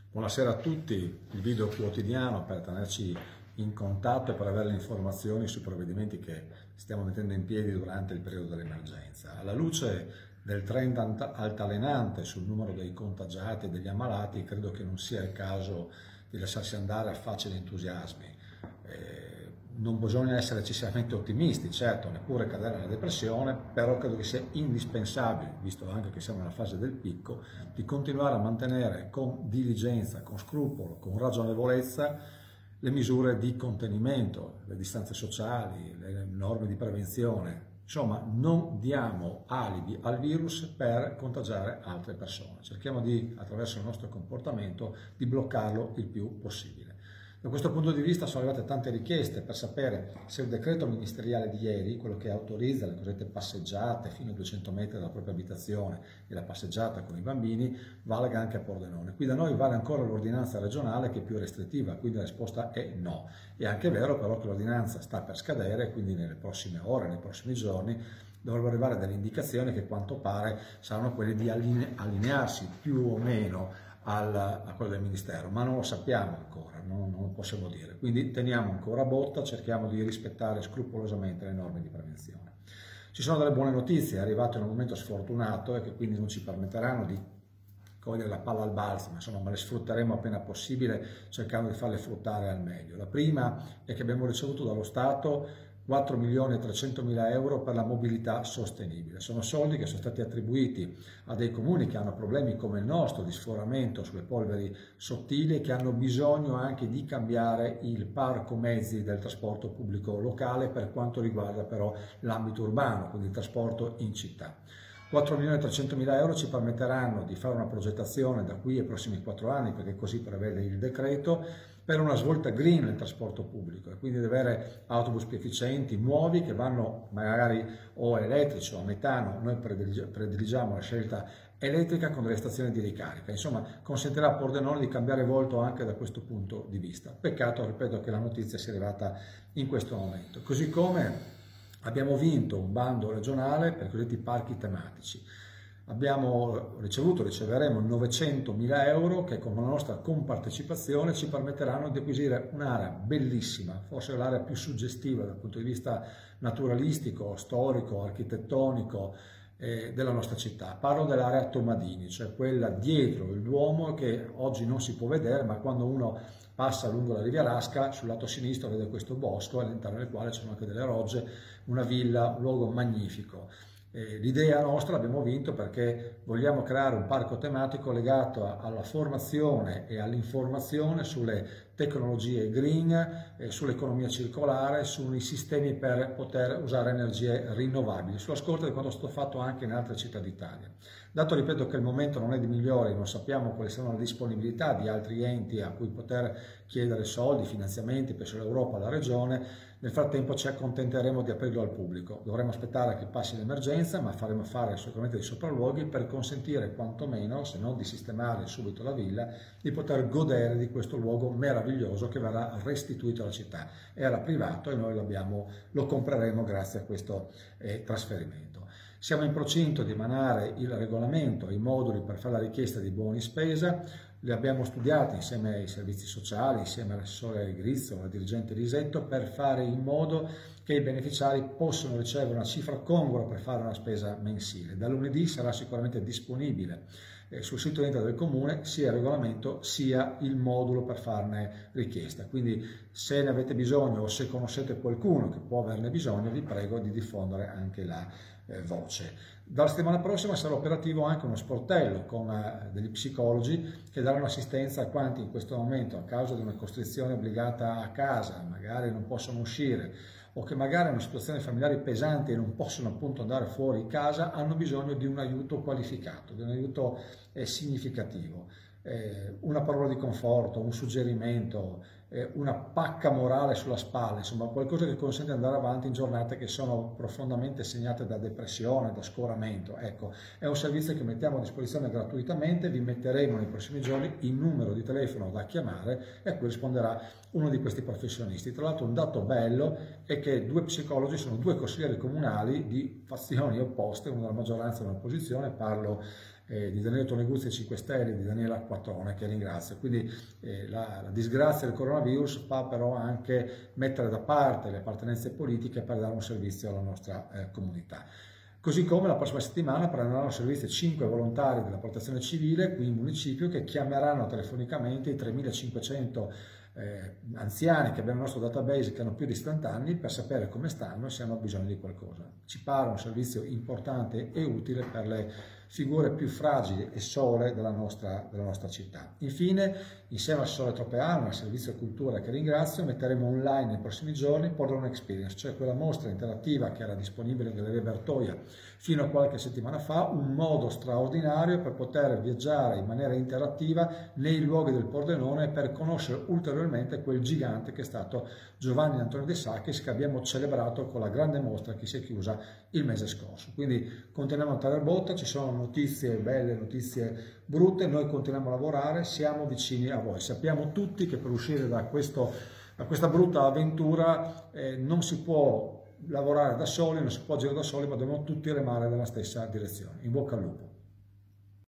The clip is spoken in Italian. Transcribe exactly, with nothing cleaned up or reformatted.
Buonasera a tutti, il video quotidiano per tenerci in contatto e per avere le informazioni sui provvedimenti che stiamo mettendo in piedi durante il periodo dell'emergenza. Alla luce del trend altalenante sul numero dei contagiati e degli ammalati, credo che non sia il caso di lasciarsi andare a facili entusiasmi. Eh, non bisogna essere eccessivamente ottimisti, certo, neppure cadere nella depressione, però credo che sia indispensabile, visto anche che siamo nella fase del picco, di continuare a mantenere con diligenza, con scrupolo, con ragionevolezza le misure di contenimento, le distanze sociali, le norme di prevenzione. Insomma, non diamo alibi al virus per contagiare altre persone. Cerchiamo di, attraverso il nostro comportamento, di bloccarlo il più possibile. Da questo punto di vista sono arrivate tante richieste per sapere se il decreto ministeriale di ieri, quello che autorizza le cosiddette passeggiate fino a duecento metri dalla propria abitazione e la passeggiata con i bambini, valga anche a Pordenone. Qui da noi vale ancora l'ordinanza regionale che è più restrittiva, quindi la risposta è no. È anche vero però che l'ordinanza sta per scadere, quindi nelle prossime ore, nei prossimi giorni, dovrebbero arrivare delle indicazioni che a quanto pare saranno quelle di alline allinearsi più o meno al, a quello del Ministero, ma non lo sappiamo ancora, non, non lo possiamo dire. Quindi teniamo ancora botta, cerchiamo di rispettare scrupolosamente le norme di prevenzione. Ci sono delle buone notizie, è arrivato in un momento sfortunato e che quindi non ci permetteranno di cogliere la palla al balzo, ma insomma ma le sfrutteremo appena possibile cercando di farle fruttare al meglio. La prima è che abbiamo ricevuto dallo Stato quattro milioni e trecentomila euro per la mobilità sostenibile. Sono soldi che sono stati attribuiti a dei comuni che hanno problemi come il nostro di sforamento sulle polveri sottili e che hanno bisogno anche di cambiare il parco mezzi del trasporto pubblico locale per quanto riguarda però l'ambito urbano, quindi il trasporto in città. quattro milioni e trecentomila euro ci permetteranno di fare una progettazione da qui ai prossimi quattro anni, perché così prevede il decreto, per una svolta green nel trasporto pubblico e quindi di avere autobus più efficienti, nuovi, che vanno magari o elettrici o a metano. Noi prediligiamo la scelta elettrica con delle stazioni di ricarica. Insomma, consentirà a Pordenone di cambiare volto anche da questo punto di vista. Peccato, ripeto, che la notizia sia arrivata in questo momento. Così come abbiamo vinto un bando regionale per i cosiddetti parchi tematici. Abbiamo ricevuto, riceveremo novecentomila euro che con la nostra compartecipazione ci permetteranno di acquisire un'area bellissima, forse l'area più suggestiva dal punto di vista naturalistico, storico, architettonico eh, della nostra città. Parlo dell'area Tomadini, cioè quella dietro il Duomo che oggi non si può vedere, ma quando uno passa lungo la Riviarasca, sul lato sinistro vede questo bosco all'interno del quale ci sono anche delle rogge, una villa, un luogo magnifico. Eh, l'idea nostra l'abbiamo vinto perché vogliamo creare un parco tematico legato a, alla formazione e all'informazione sulle tecnologie green, eh, sull'economia circolare, sui sistemi per poter usare energie rinnovabili, sulla scorta di quanto è stato fatto anche in altre città d'Italia. Dato, ripeto, che il momento non è di migliori, non sappiamo quali sono le disponibilità di altri enti a cui poter chiedere soldi, finanziamenti, penso all'Europa, alla Regione, nel frattempo ci accontenteremo di aprirlo al pubblico. Dovremo aspettare che passi l'emergenza, ma faremo fare assolutamente dei sopralluoghi per consentire quantomeno, se non di sistemare subito la villa, di poter godere di questo luogo meraviglioso che verrà restituito alla città. Era privato e noi lo, abbiamo, lo compreremo grazie a questo eh, trasferimento. Siamo in procinto di emanare il regolamento e i moduli per fare la richiesta di buoni spesa. Li abbiamo studiati insieme ai servizi sociali, insieme all'assessore Grizzo, alla dirigente Risetto, per fare in modo che i beneficiari possano ricevere una cifra congrua per fare una spesa mensile. Da lunedì sarà sicuramente disponibile eh, sul sito internet del Comune sia il regolamento sia il modulo per farne richiesta. Quindi se ne avete bisogno o se conoscete qualcuno che può averne bisogno, vi prego di diffondere anche la eh, voce. Dalla settimana prossima sarà operativo anche uno sportello con eh, degli psicologi che daranno assistenza a quanti in questo momento, a causa di una costrizione obbligata a casa, magari non possono uscire o che magari hanno situazioni familiari pesanti e non possono appunto andare fuori casa, hanno bisogno di un aiuto qualificato, di un aiuto eh, significativo. Eh, una parola di conforto, un suggerimento, eh, una pacca morale sulla spalla, insomma qualcosa che consente di andare avanti in giornate che sono profondamente segnate da depressione, da scoramento. Ecco, è un servizio che mettiamo a disposizione gratuitamente, vi metteremo nei prossimi giorni il numero di telefono da chiamare e a cui risponderà uno di questi professionisti. Tra l'altro un dato bello è che due psicologi sono due consiglieri comunali di fazioni opposte, uno della maggioranza e una dell'opposizione, parlo eh, di Daniele Toneguzzi cinque Stelle e di Daniela Acquatone, che ringrazio. Quindi eh, la, la disgrazia del coronavirus fa però anche mettere da parte le appartenenze politiche per dare un servizio alla nostra eh, comunità. Così come la prossima settimana prenderanno servizio cinque volontari della protezione civile qui in municipio, che chiameranno telefonicamente i tremilacinquecento eh, anziani che abbiamo nel nostro database, che hanno più di settanta anni, per sapere come stanno e se hanno bisogno di qualcosa. Ci pare un servizio importante e utile per le figure più fragili e sole della nostra, della nostra città. Infine, insieme al Sole Tropea, al servizio cultura che ringrazio, metteremo online nei prossimi giorni Pordenone Experience, cioè quella mostra interattiva che era disponibile nelle Bertoia fino a qualche settimana fa, un modo straordinario per poter viaggiare in maniera interattiva nei luoghi del Pordenone e per conoscere ulteriormente quel gigante che è stato Giovanni Antonio De Sacchis, che abbiamo celebrato con la grande mostra che si è chiusa il mese scorso. Quindi continuiamo a tenere botta, ci sono notizie belle, notizie brutte, noi continuiamo a lavorare, siamo vicini a voi. Sappiamo tutti che per uscire da, questo, da questa brutta avventura eh, non si può lavorare da soli, non si può agire da soli, ma dobbiamo tutti remare nella stessa direzione. In bocca al lupo.